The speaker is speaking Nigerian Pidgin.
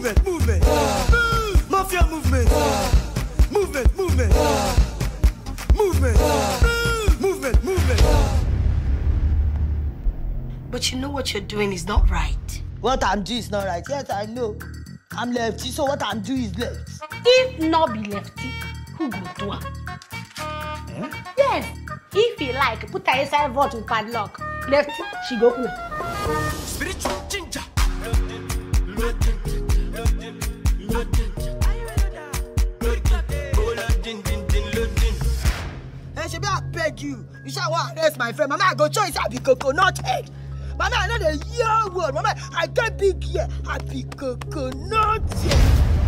Movement, movement. Mafia movement. Movement, movement. Movement. Movement, movement. But you know what you're doing is not right. What I'm doing is not right. Yes, I know. I'm lefty, so what I'm doing is left. If not be lefty, who go do it? Yes. If you like, put her inside vault with padlock. Lefty, she go play. Spiritual ginger. Hey, Shebi, I beg you. You shall want to arrest my friend. Mama, I go choice I be coconut head. Mama, I know the year word. Mama, I get big here. I be coconut head.